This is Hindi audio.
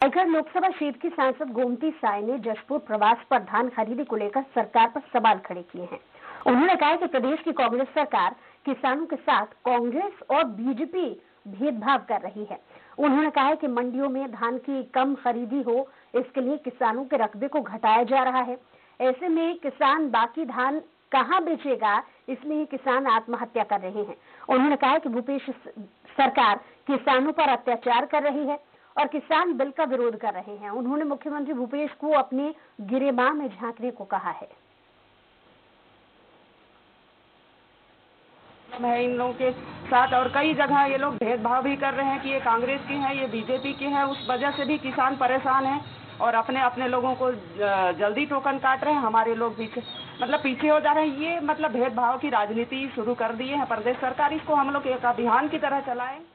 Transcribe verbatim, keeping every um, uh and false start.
रायगढ़ लोकसभा क्षेत्र की सांसद गोमती साय ने जशपुर प्रवास पर धान खरीदी को लेकर सरकार पर सवाल खड़े किए हैं। उन्होंने कहा कि प्रदेश की कांग्रेस सरकार किसानों के साथ कांग्रेस और बीजेपी भेदभाव कर रही है। उन्होंने कहा कि मंडियों में धान की कम खरीदी हो, इसके लिए किसानों के रकबे को घटाया जा रहा है। ऐसे में किसान बाकी धान कहां बेचेगा, इसलिए किसान आत्महत्या कर रहे हैं। उन्होंने कहा कि भूपेश सरकार किसानों पर अत्याचार कर रही है और किसान बिल का विरोध कर रहे हैं। उन्होंने मुख्यमंत्री भूपेश को अपने गिरेबान में झांकने को कहा है। मैं इन लोगों के साथ और कई जगह ये लोग भेदभाव भी कर रहे हैं कि ये कांग्रेस की है, ये बीजेपी की है। उस वजह से भी किसान परेशान हैं और अपने अपने लोगों को जल्दी टोकन काट रहे हैं। हमारे लोग पीछे मतलब पीछे हो जा रहे हैं। ये मतलब भेदभाव की राजनीति शुरू कर दिए हैं प्रदेश सरकार। इसको हम लोग एक अभियान की तरह चलाएं।